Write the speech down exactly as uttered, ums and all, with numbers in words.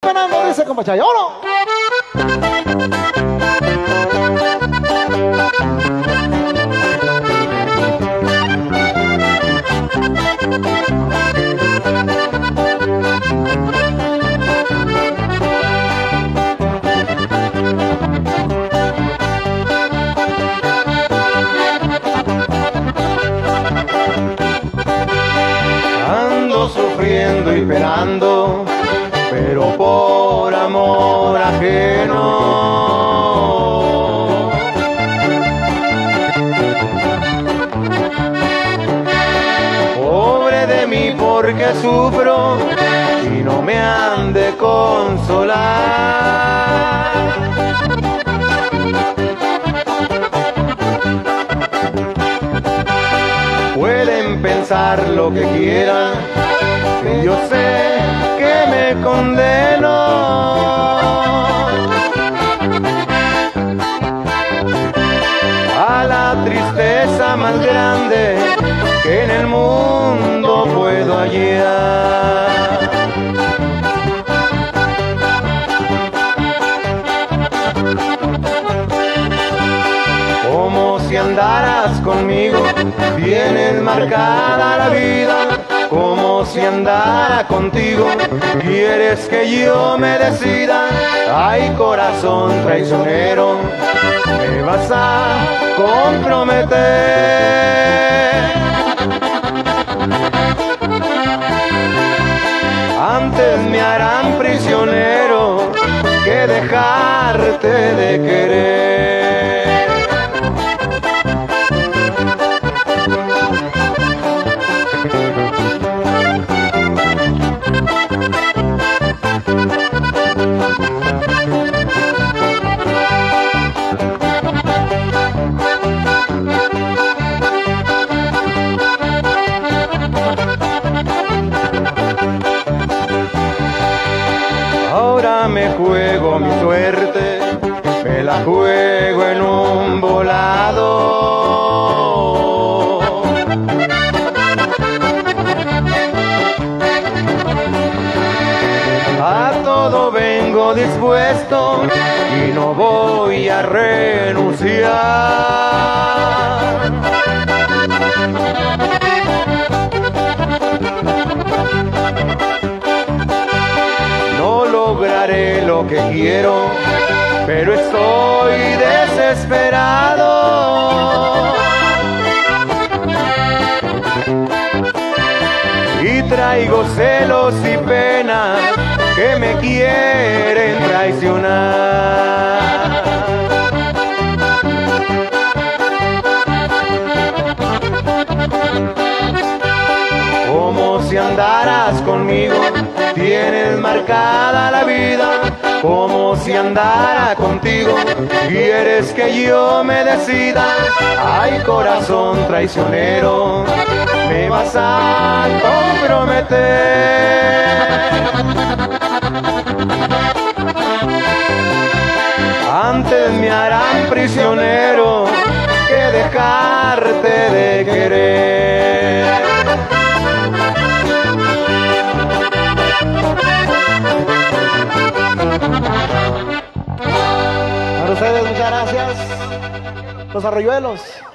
penando, dice compa Chayo. ¡Vámonos! Ando sufriendo y penando, pero por amor ajeno. Pobre de mí porque sufro y no me han de consolar. Pueden pensar lo que quieran, que yo sé que me condeno. A la tristeza más grande que en el mundo puedo hallar. Como si andaras conmigo, tienes marcada la vida. Como si andara contigo, quieres que yo me decida. Ay, corazón traicionero, me vas a comprometer. Antes me harán prisionero que dejarte de querer. Ahora me juego mi suerte, me la juego en un volado. A todo vengo dispuesto y no voy a renunciar. No lograré lo que quiero, pero estoy desesperado. Y traigo celos y penas que me quieren traicionar. Como si andaras conmigo, tienes marcada la vida. Como si andara contigo, quieres que yo me decida. Ay, corazón traicionero, me vas a comprometer. Antes me harán prisionero que dejarte de querer. Para ustedes, muchas gracias. Los Arroyuelos.